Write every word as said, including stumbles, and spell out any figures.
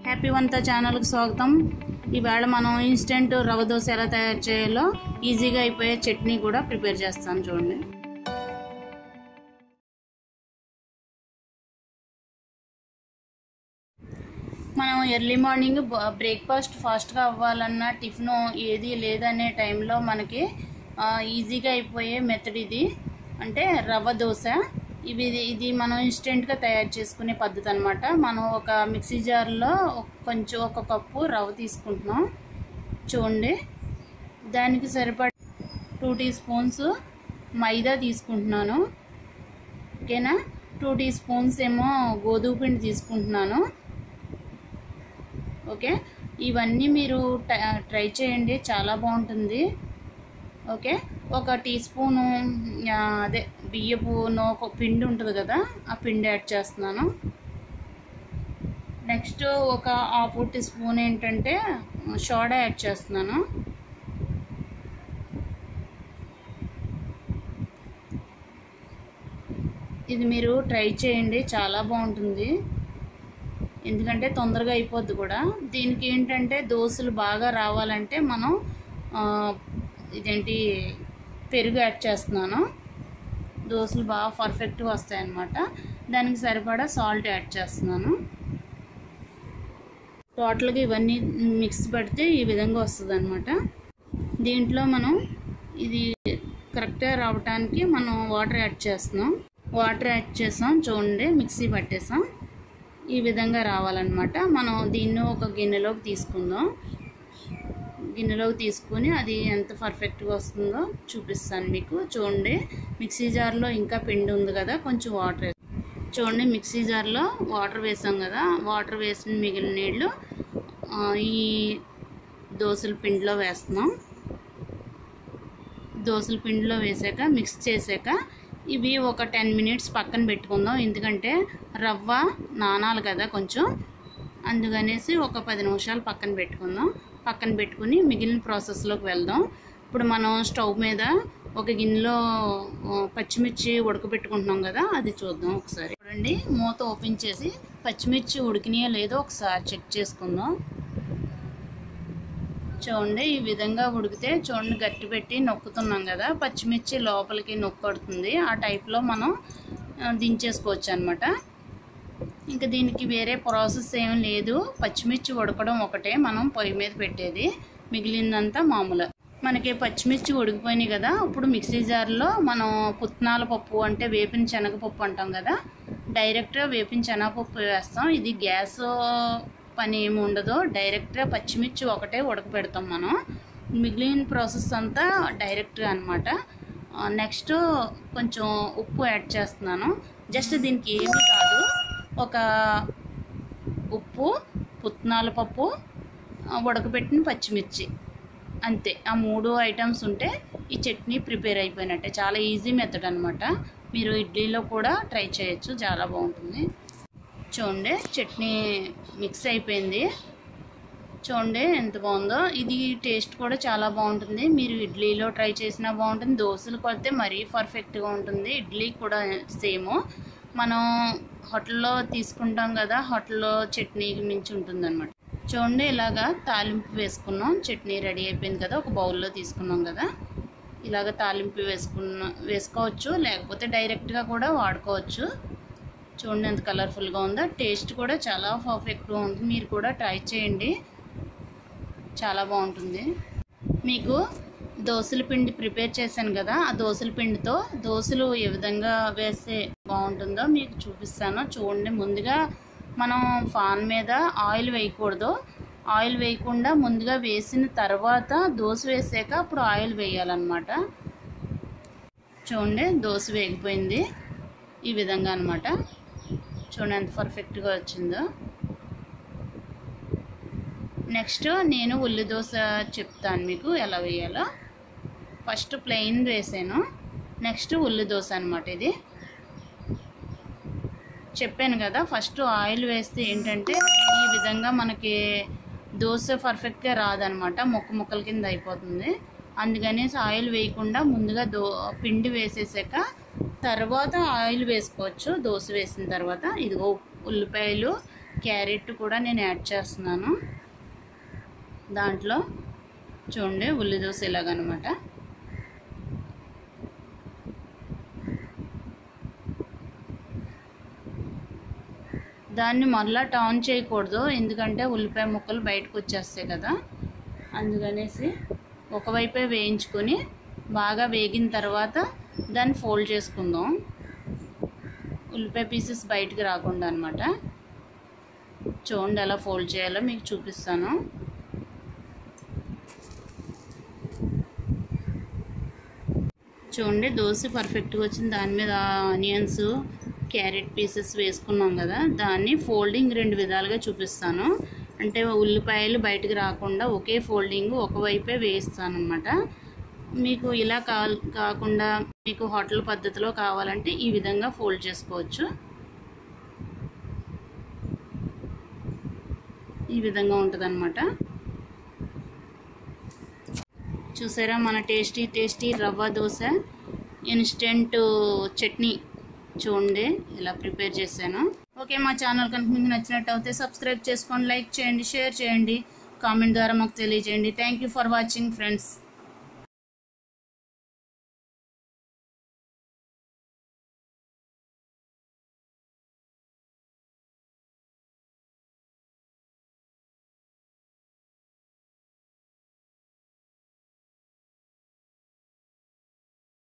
Happy వంట ఛానల్కి స్వాగతం. ఇవాళ మనం ఇన్స్టెంట్ రవ్వ దోశ ఎలా తయారు చేయాలో ఈజీగా అయిపోయే చట్నీ కూడా ప్రిపేర్ చేస్తాను చూడండి. మనం ఎర్లీ మార్నింగ్ బ్రేక్ఫాస్ట్ ఫాస్ట్గా అవ్వాలన్నా టిఫిన్ ఏది లేదనే టైంలో మనకి ఈజీగా అయిపోయే మెథడ్ ఇది, అంటే రవ్వ దోశ. ఇవి ఇది మనం ఇన్స్టెంట్గా తయారు చేసుకునే పద్ధతి అనమాట. మనం ఒక మిక్సీ జార్లో కొంచెం ఒక కప్పు రవ్వ తీసుకుంటున్నాం చూడండి. దానికి సరిపడ టూ టీ స్పూన్స్ మైదా తీసుకుంటున్నాను, ఓకేనా. టూ టీ స్పూన్స్ ఏమో గోధుమ పిండి తీసుకుంటున్నాను, ఓకే. ఇవన్నీ మీరు ట్రై చేయండి, చాలా బాగుంటుంది, ఓకే. ఒక టీ స్పూను అదే బియ్యపు నూక పిండి ఉంటుంది కదా, ఆ పిండి యాడ్ చేస్తున్నాను. నెక్స్ట్ ఒక హాఫ్ టీ స్పూన్ ఏంటంటే సోడా యాడ్ చేస్తున్నాను. ఇది మీరు ట్రై చేయండి, చాలా బాగుంటుంది, ఎందుకంటే తొందరగా అయిపోద్ది కూడా. దీనికి ఏంటంటే దోశలు బాగా రావాలంటే మనం ఇదేంటి పెరుగు యాడ్ చేస్తున్నాను, దోశలు బాగా పర్ఫెక్ట్గా వస్తాయన్నమాట. దానికి సరిపడా సాల్ట్ యాడ్ చేస్తున్నాను. టోటల్గా ఇవన్నీ మిక్స్ పెడితే ఈ విధంగా వస్తుంది అనమాట. దీంట్లో మనం ఇది కరెక్ట్గా రావటానికి మనం వాటర్ యాడ్ చేస్తున్నాం. వాటర్ యాడ్ చేసాం చూడండి, మిక్సీ పట్టేసాం. ఈ విధంగా రావాలన్నమాట. మనం దీన్ని ఒక గిన్నెలోకి తీసుకుందాం. గిన్నెలోకి తీసుకుని అది ఎంత పర్ఫెక్ట్గా వస్తుందో చూపిస్తాను మీకు. చూడండి, మిక్సీ జార్లో ఇంకా పిండి ఉంది కదా, కొంచెం వాటర్ వేసి చూడండి. మిక్సీ జార్లో వాటర్ వేసాం కదా, వాటర్ వేసిన మిగిలిన నీళ్ళు ఈ దోశల పిండిలో వేస్తున్నాం. దోశల పిండిలో వేసాక మిక్స్ చేసాక ఇవి ఒక టెన్ మినిట్స్ పక్కన పెట్టుకుందాం, ఎందుకంటే రవ్వ నానాలి కదా కొంచెం, అందుకనేసి ఒక పది నిమిషాలు పక్కన పెట్టుకుందాం. పక్కన పెట్టుకుని మిగిలిన ప్రాసెస్లోకి వెళ్దాం. ఇప్పుడు మనం స్టవ్ మీద ఒక గిన్నెలో పచ్చిమిర్చి ఉడకబెట్టుకుంటున్నాం కదా, అది చూద్దాం ఒకసారి. చూడండి, మూత ఓపెన్ చేసి పచ్చిమిర్చి ఉడికినాయో లేదో ఒకసారి చెక్ చేసుకుందాం. చూడండి, ఈ విధంగా ఉడికితే చూడండి, గట్టి పెట్టి నొక్కుతున్నాం కదా, పచ్చిమిర్చి లోపలికి నొక్కడుతుంది. ఆ టైప్లో మనం దించేసుకోవచ్చు అనమాట. ఇంకా దీనికి వేరే ప్రాసెస్ ఏం లేదు, పచ్చిమిర్చి ఉడకడం ఒకటే మనం పొయ్యి మీద పెట్టేది, మిగిలిందంతా మామూలు. మనకి పచ్చిమిర్చి ఉడికిపోయినాయి కదా, ఇప్పుడు మిక్సీ జార్లో మనం పుట్నాల పప్పు అంటే వేపిన శనగపప్పు అంటాం కదా, డైరెక్ట్గా వేపిన శనగపప్పు వేస్తాం. ఇది గ్యాస్ పని ఏమి ఉండదు, డైరెక్ట్గా పచ్చిమిర్చి ఒకటే ఉడకపెడతాం మనం. మిగిలిన ప్రాసెస్ అంతా డైరెక్ట్గా అనమాట. నెక్స్ట్ కొంచెం ఉప్పు యాడ్ చేస్తున్నాను. జస్ట్ దీనికి ఏమీ కాదు, ఒక ఉప్పు, పుట్నాల పప్పు, ఉడకబెట్టిన పచ్చిమిర్చి, అంతే. ఆ మూడు ఐటమ్స్ ఉంటే ఈ చట్నీ ప్రిపేర్ అయిపోయినట్టే. చాలా ఈజీ మెథడ్ అనమాట. మీరు ఇడ్లీలో కూడా ట్రై చేయొచ్చు, చాలా బాగుంటుంది. చూడండి, చట్నీ మిక్స్ అయిపోయింది, చూడండి ఎంత బాగుందో. ఇది టేస్ట్ కూడా చాలా బాగుంటుంది. మీరు ఇడ్లీలో ట్రై చేసినా బాగుంటుంది, దోశలు కొడితే మరీ పర్ఫెక్ట్గా ఉంటుంది. ఇడ్లీ కూడా సేమ్ మనం హోటల్లో తీసుకుంటాం కదా, హోటల్లో చట్నీ మించి ఉంటుంది అనమాట. చూడండి, ఇలాగా తాలింపు వేసుకున్నాం, చట్నీ రెడీ అయిపోయింది కదా, ఒక బౌల్లో తీసుకున్నాం కదా. ఇలాగ తాలింపు వేసుకున్న వేసుకోవచ్చు, లేకపోతే డైరెక్ట్గా కూడా వాడుకోవచ్చు. చూడండి ఎంత కలర్ఫుల్గా ఉందో, టేస్ట్ కూడా చాలా పర్ఫెక్ట్గా ఉంటుంది. మీరు కూడా ట్రై చేయండి, చాలా బాగుంటుంది. మీకు దోశల పిండి ప్రిపేర్ చేశాను కదా, ఆ దోశల పిండితో దోశలు ఏ విధంగా వేస్తే బాగుంటుందో మీకు చూపిస్తాను. చూడండి, ముందుగా మనం పాన్ మీద ఆయిల్ వేయకూడదు, ఆయిల్ వేయకుండా ముందుగా వేసిన తర్వాత దోశ వేసాక అప్పుడు ఆయిల్ వేయాలన్నమాట. చూడండి, దోశ వేగిపోయింది ఈ విధంగా అనమాట. చూడండి ఎంత పర్ఫెక్ట్గా వచ్చిందో. నెక్స్ట్ నేను ఉల్లి దోశ చెప్తాను మీకు ఎలా వేయాలో. ఫస్ట్ ప్లెయిన్ వేసాను, నెక్స్ట్ ఉల్లి దోశ అనమాట. ఇది చెప్పాను కదా, ఫస్ట్ ఆయిల్ వేస్తే ఏంటంటే ఈ విధంగా మనకి దోశ పర్ఫెక్ట్గా రాదనమాట, ముక్క ముక్కల కింద అయిపోతుంది. అందుకనేసి ఆయిల్ వేయకుండా ముందుగా దో పిండి వేసేసాక తర్వాత ఆయిల్ వేసుకోవచ్చు. దోశ వేసిన తర్వాత ఇదిగో ఉల్లిపాయలు క్యారెట్ కూడా నేను యాడ్ చేస్తున్నాను దాంట్లో. చూడండి ఉల్లి దోశ ఇలాగనమాట. దాన్ని మళ్ళీ టర్న్ చేయకూడదు, ఎందుకంటే ఉల్లిపాయ ముక్కలు బయటకు వచ్చేస్తాయి కదా, అందుకనేసి ఒకవైపే వేయించుకొని బాగా వేగిన తర్వాత దాన్ని ఫోల్డ్ చేసుకుందాం, ఉల్లిపాయ పీసెస్ బయటకు రాకుండా అనమాట. చూడండి ఎలా ఫోల్డ్ చేయాలో మీకు చూపిస్తాను. చూడండి దోశ పర్ఫెక్ట్గా వచ్చింది. దాని మీద ఆనియన్స్ క్యారెట్ పీసెస్ వేసుకున్నాం కదా, దాన్ని ఫోల్డింగ్ రెండు విధాలుగా చూపిస్తాను. అంటే ఉల్లిపాయలు బయటకు రాకుండా ఒకే ఫోల్డింగ్ ఒకవైపే వేయిస్తాను అనమాట. మీకు ఇలా కా కాకుండా మీకు హోటల్ పద్ధతిలో కావాలంటే ఈ విధంగా ఫోల్డ్ చేసుకోవచ్చు. ఈ విధంగా ఉంటుంది అనమాట. చూసారా మన tasty tasty rava dosa instant chutney చూడండి ఎలా ప్రిపేర్ చేశాను. ఓకే, మా ఛానల్ కనుక మీకు నచ్చినట్టు అయితే సబ్స్క్రైబ్ చేసుకోండి, లైక్ చేయండి, షేర్ చేయండి, కామెంట్ ద్వారా మాకు తెలియజేయండి. Thank you for watching friends.